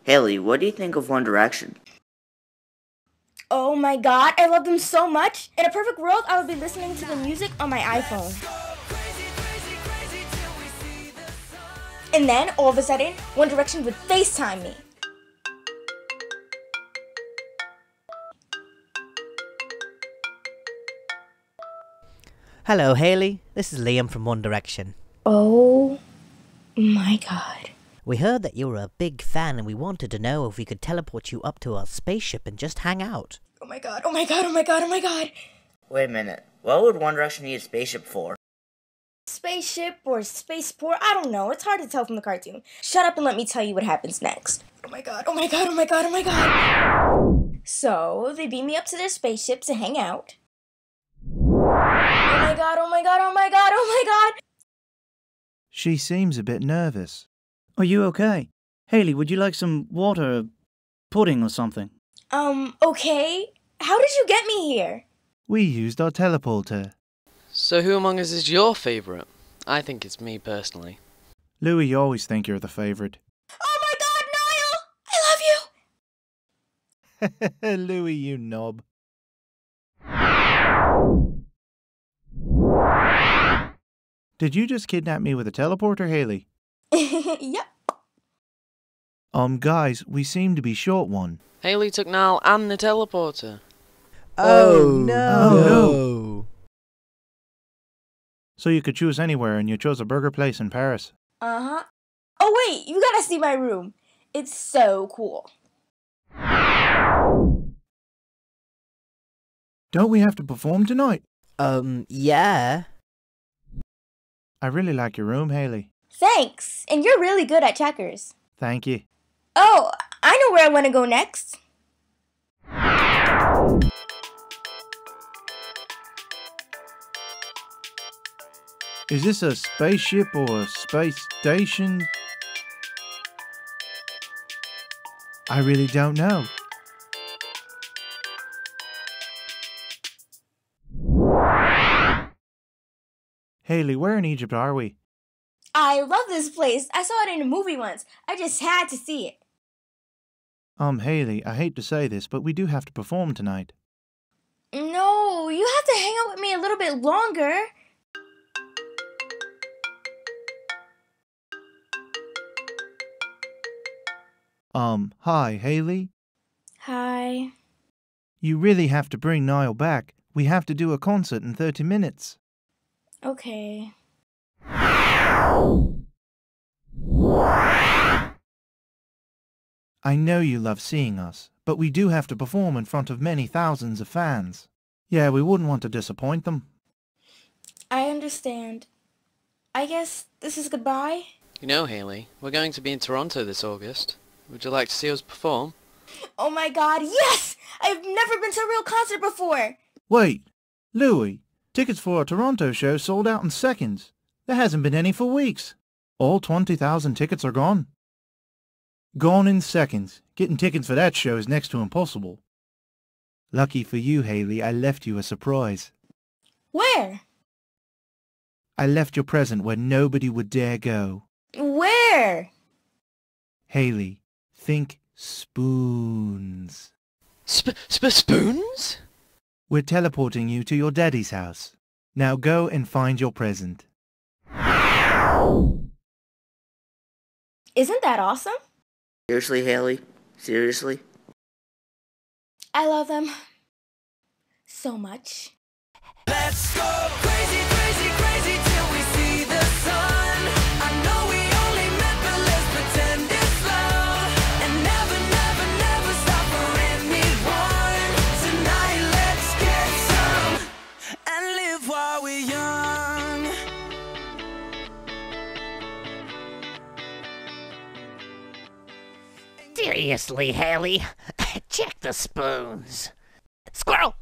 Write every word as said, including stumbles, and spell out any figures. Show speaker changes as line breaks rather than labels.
Haley, what do you think of One Direction?
Oh my god, I love them so much. In a perfect world, I would be listening to the music on my iPhone. And then, all of a sudden, One Direction would FaceTime me.
Hello, Haley. This is Liam from One Direction.
Oh my god.
We heard that you were a big fan and we wanted to know if we could teleport you up to our spaceship and just hang out.
Oh my god, oh my god, oh my god, oh my god.
Wait a minute. What would One Direction need a spaceship for?
Spaceship or spaceport, I don't know. It's hard to tell from the cartoon. Shut up and let me tell you what happens next. Oh my god, oh my god, oh my god, oh my god. So, they beam me up to their spaceship to hang out. Oh my god, oh my god, oh my god, oh my god.
She seems a bit nervous. Are you okay? Haley, would you like some water, pudding or something?
Um, okay. How did you get me here?
We used our teleporter.
So who among us is your favourite? I think it's me personally.
Louis, you always think you're the favourite.
Oh my god, Niall! I love you!
Louis, you knob. Did you just kidnap me with a teleporter, Haley?
Yep.
Um, guys, we seem to be short one.
Haley took Niall and the teleporter.
Oh, no.
Oh, no. So you could choose anywhere and you chose a burger place in Paris.
Uh-huh. Oh wait, you gotta see my room. It's so cool.
Don't we have to perform tonight?
Um, yeah.
I really like your room, Haley.
Thanks, and you're really good at checkers.
Thank you.
Oh, I know where I want to go next.
Is this a spaceship or a space station? I really don't know. Haley, where in Egypt are we?
I love this place. I saw it in a movie once. I just had to see it.
Um, Haley, I hate to say this, but we do have to perform tonight.
No, you have to hang out with me a little bit longer.
Um, hi, Haley?
Hi.
You really have to bring Niall back. We have to do a concert in thirty minutes.
Okay.
I know you love seeing us, but we do have to perform in front of many thousands of fans. Yeah, we wouldn't want to disappoint them.
I understand. I guess this is goodbye?
You know, Haley, we're going to be in Toronto this August. Would you like to see us perform?
Oh my god, yes! I've never been to a real concert before!
Wait, Louis, tickets for our Toronto show sold out in seconds. There hasn't been any for weeks. All twenty thousand tickets are gone. Gone in seconds. Getting tickets for that show is next to impossible. Lucky for you, Haley, I left you a surprise.
Where?
I left your present where nobody would dare go.
Where?
Haley, think spoons.
Sp sp spoons?
We're teleporting you to your daddy's house. Now go and find your present.
Isn't that awesome?
Seriously, Haley? Seriously?
I love them so much.
Let's go crazy, crazy, crazy till we see the sun. I know we only met, but let's pretend it's love. And never, never, never stop for anyone. Tonight, let's get some and live while we're young.
Seriously, Haley, check the spoons. Squirrel!